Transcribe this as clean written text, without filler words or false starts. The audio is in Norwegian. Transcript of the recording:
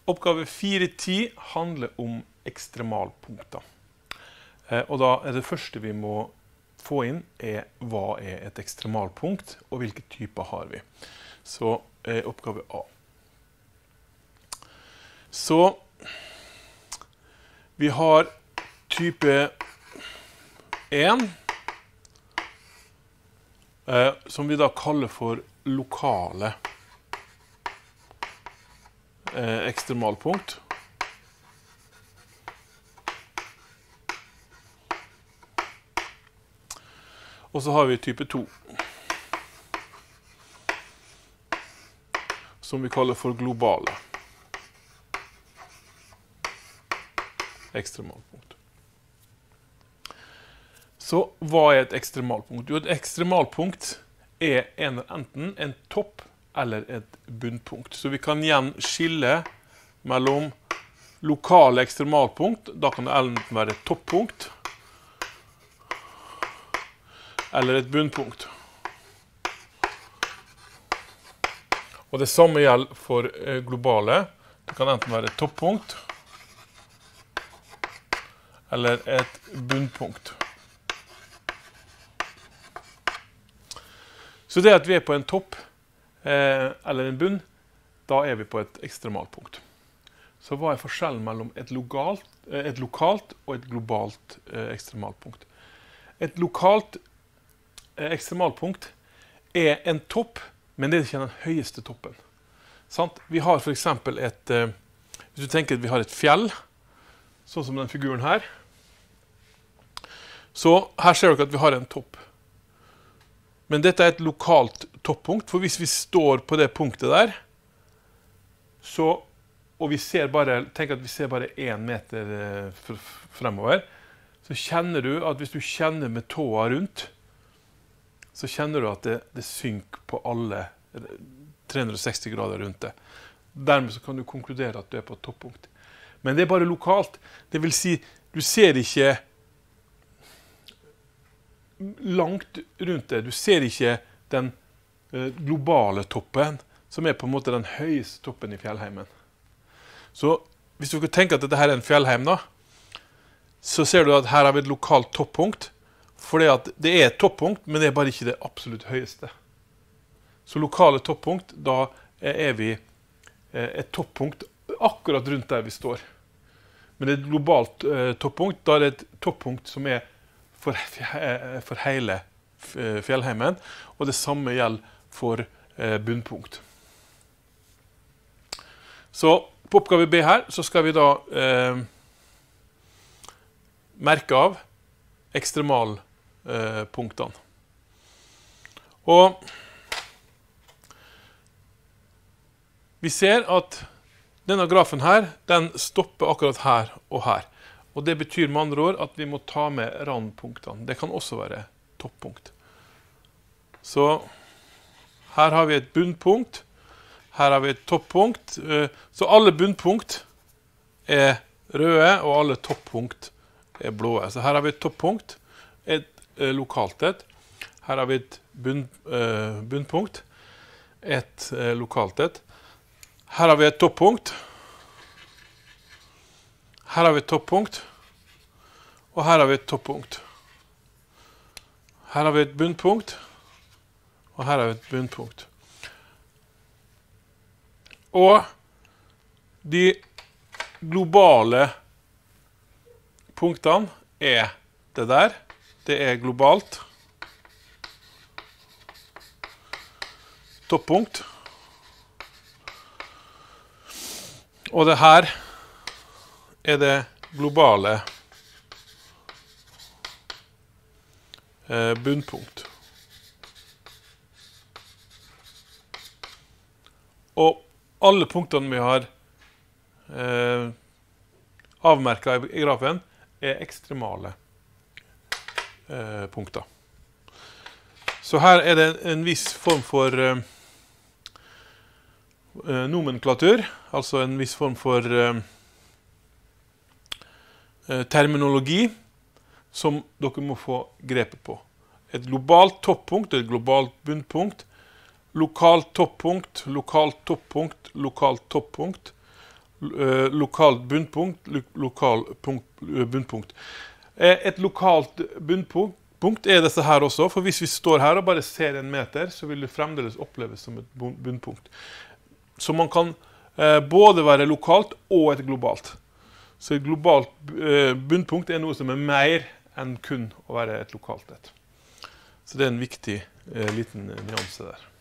Oppgave 4.10 handler om ekstremalpunkter. Og da er det første vi må få inn hva er et ekstremalpunkt, og hvilke typer har vi. Så oppgave A. Så vi har type 1, som vi da kaller for lokale ekstremalpunkt. Og så har vi type 2, som vi kaller for globale ekstremalpunkt. Så hva er et ekstremalpunkt? Jo, et ekstremalpunkt er enten en topp eller et bunnpunkt. Så vi kan igjen skille mellom lokale ekstremalpunkt. Da kan det enten være et toppunkt eller et bunnpunkt. Og det samme gjelder for globale. Det kan enten være et toppunkt eller et bunnpunkt. Så det at vi er på en topp eller en bunn, da er vi på et ekstremalpunkt. Så hva er forskjellen mellom et lokalt og et globalt ekstremalpunkt? Et lokalt ekstremalpunkt er en topp, men det er ikke den høyeste toppen. Sant? Vi har for eksempel hvis du tenker at vi har et fjell, sånn som den figuren her, så her ser dere at vi har en topp. Men dette er et lokalt toppunkt, for hvis vi står på det punktet der, og vi ser tenk at vi ser bare 1 meter fremover, så kjenner du at hvis du kjenner med tåa rundt, så kjenner du at det synker på alle 360 grader rundt det. Dermed så kan du konkludere at du er på et toppunkt. Men det er bare lokalt. Det vil si, du ser ikke langt rundt det. Du ser ikke den globale toppen, som er på en måte den høyeste toppen i fjellheimen. Så hvis du tenker at dette her er en fjellheim da, så ser du at her har vi et lokalt toppunkt, fordi at det er et toppunkt, men det er bare ikke det absolutt høyeste. Så lokale toppunkt, da er vi et toppunkt akkurat rundt der vi står. Men det er et globalt toppunkt, da er det et toppunkt som er for hele fjellheimen, og det samme gjelder for bunnpunkt. Så på oppgave B her, så skal vi da merke av ekstremalpunktene. Og vi ser at denne grafen her, den stopper akkurat her og her. Og det betyr med andre ord at vi må ta med randpunktene. Det kan også være toppunkt. Så her har vi et bunnpunkt. Her har vi et toppunkt. Så alle bunnpunkt er røde, og alle toppunkt er blå. Så her har vi et toppunkt, et lokalt et. Her har vi et bunnpunkt, et lokalt et. Her har vi et toppunkt. Her har vi et toppunkt, og her har vi et toppunkt. Her har vi et bunnpunkt, og her har vi et bunnpunkt. Og de globale punktene er det der. Det er globalt. Toppunkt. Og det her er det globale bunnpunkt. Og alle punktene vi har avmerket i grafen er ekstremale punkter. Så her er det en viss form for nomenklatur, altså en viss form for terminologi som dere må få grepet på. Et globalt toppunkt, et globalt bunnpunkt, lokalt toppunkt, lokalt toppunkt, lokalt toppunkt, lokalt bunnpunkt, bunnpunkt. Et lokalt bunnpunkt er disse her også, for hvis vi står her og bare ser en meter, så vil det fremdeles oppleves som et bunnpunkt. Så man kan både være lokalt og et globalt. Så et globalt bunnpunkt er noe som er mer enn kun å være et lokalt et. Så det er en viktig liten nyanse der.